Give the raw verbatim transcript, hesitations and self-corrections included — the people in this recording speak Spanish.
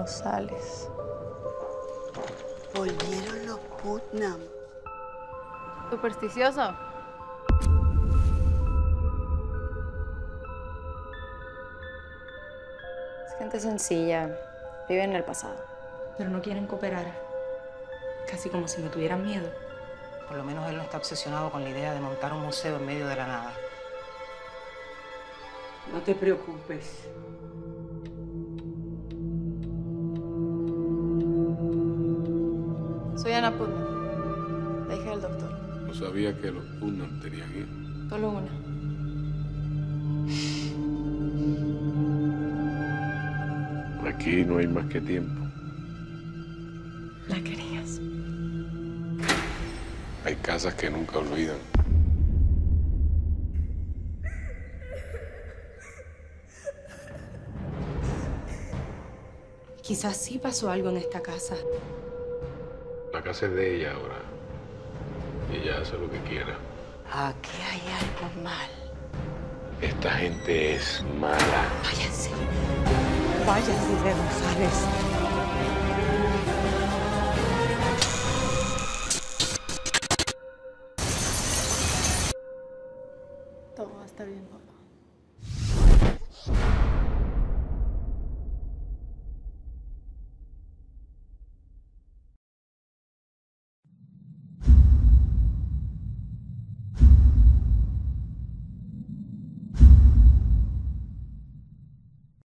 Rosales. Volvieron los Putnam. ¿Supersticioso? Es gente sencilla. Vive en el pasado. Pero no quieren cooperar. Casi como si me tuvieran miedo. Por lo menos él no está obsesionado con la idea de montar un museo en medio de la nada. No te preocupes. Soy Ana Putnam, la hija del doctor. No sabía que los Putnam tenían hijos. Solo una. Aquí no hay más que tiempo. La querías. Hay casas que nunca olvidan. Quizás sí pasó algo en esta casa. La casa es de ella ahora. Y ella hace lo que quiera. Aquí hay algo mal. Esta gente es mala. Váyanse. Váyanse de Rosales.